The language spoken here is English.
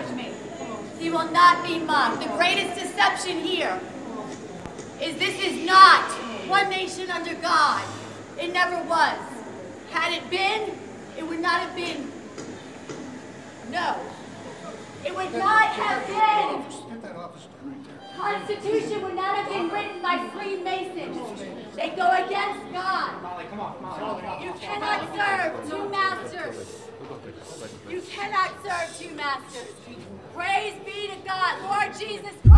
of me. He will not be mocked. The greatest deception here is this is not one nation under God. It never was. Had it been, it would not have been. No. It would not have been. Constitution would not have been written by Freemasons. They go against God. Molly, come on. You cannot serve two masters. You cannot serve two masters. Praise be to God. Lord Jesus Christ.